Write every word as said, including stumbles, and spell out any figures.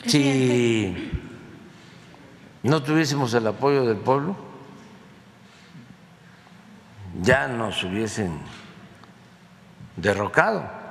Si no tuviésemos el apoyo del pueblo, ya nos hubiesen derrocado.